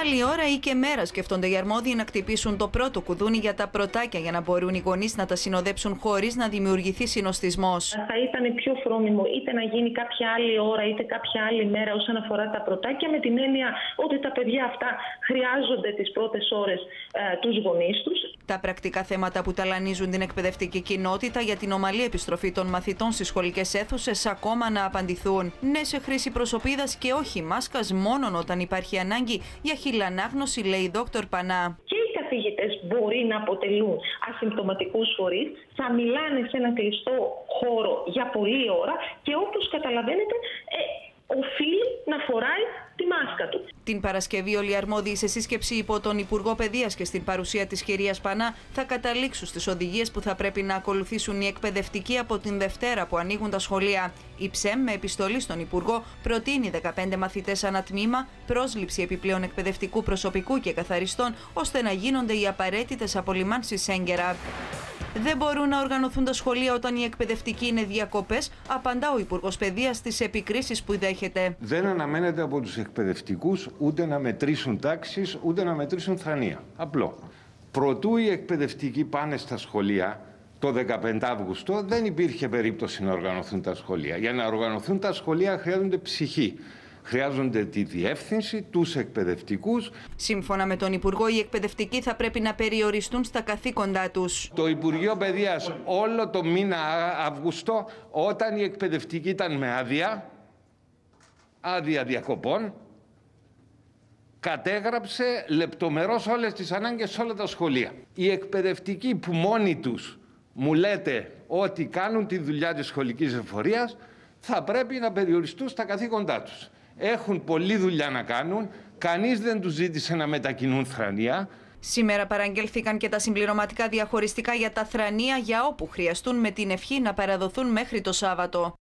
Άλλη ώρα ή και μέρα σκέφτονται οι αρμόδιοι να κτυπήσουν το πρώτο κουδούνι για τα πρωτάκια για να μπορούν οι γονείς να τα συνοδέψουν χωρίς να δημιουργηθεί συνοστισμός. Θα ήταν πιο φρόνιμο είτε να γίνει κάποια άλλη ώρα είτε κάποια άλλη μέρα όσον αφορά τα πρωτάκια, με την έννοια ότι τα παιδιά αυτά χρειάζονται τις πρώτες ώρες τους γονείς τους. Τα πρακτικά θέματα που ταλανίζουν την εκπαιδευτική κοινότητα για την ομαλή επιστροφή των μαθητών στις σχολικές αίθουσες ακόμα να απαντηθούν. Ναι σε χρήση προσωπίδας και όχι μάσκας μόνον όταν υπάρχει ανάγκη για χειλανάγνωση, λέει η Δόκτωρ Πανά. Και οι καθηγητές μπορεί να αποτελούν ασυμπτωματικούς φορείς, θα μιλάνε σε ένα κλειστό χώρο για πολλή ώρα και όπως καταλαβαίνετε οφείλει να φοράει τη μάσκα του. Την Παρασκευή όλοι οι αρμόδιοι σε σύσκεψη υπό τον Υπουργό Παιδείας και στην παρουσία της κυρίας Πανά θα καταλήξουν στις οδηγίες που θα πρέπει να ακολουθήσουν οι εκπαιδευτικοί από την Δευτέρα που ανοίγουν τα σχολεία. Η ΨΕΜ με επιστολή στον Υπουργό προτείνει 15 μαθητές ανά τμήμα, πρόσληψη επιπλέον εκπαιδευτικού προσωπικού και καθαριστών ώστε να γίνονται οι απαραίτητες απολυμάνσεις έγκαιρα. Δεν μπορούν να οργανωθούν τα σχολεία όταν οι εκπαιδευτικοί είναι διακοπές, απαντά ο Υπουργός Παιδείας στις επικρίσεις που δέχεται. Δεν αναμένεται από τους εκπαιδευτικούς ούτε να μετρήσουν τάξεις, ούτε να μετρήσουν θρανία. Απλό. Προτού οι εκπαιδευτικοί πάνε στα σχολεία, το 15 Αύγουστο δεν υπήρχε περίπτωση να οργανωθούν τα σχολεία. Για να οργανωθούν τα σχολεία χρειάζονται ψυχή. Χρειάζονται τη διεύθυνση, τους εκπαιδευτικούς. Σύμφωνα με τον Υπουργό, οι εκπαιδευτικοί θα πρέπει να περιοριστούν στα καθήκοντά τους. Το Υπουργείο Παιδείας όλο το μήνα Αύγουστο, όταν οι εκπαιδευτικοί ήταν με άδεια διακοπών, κατέγραψε λεπτομερώς όλες τις ανάγκες σε όλα τα σχολεία. Οι εκπαιδευτικοί που μόνοι τους μου λέτε ότι κάνουν τη δουλειά της σχολικής εφορίας, θα πρέπει να περιοριστούν στα καθήκοντά τους. Έχουν πολλή δουλειά να κάνουν, κανείς δεν τους ζήτησε να μετακινούν θρανία. Σήμερα παραγγέλθηκαν και τα συμπληρωματικά διαχωριστικά για τα θρανία για όπου χρειαστούν, με την ευχή να παραδοθούν μέχρι το Σάββατο.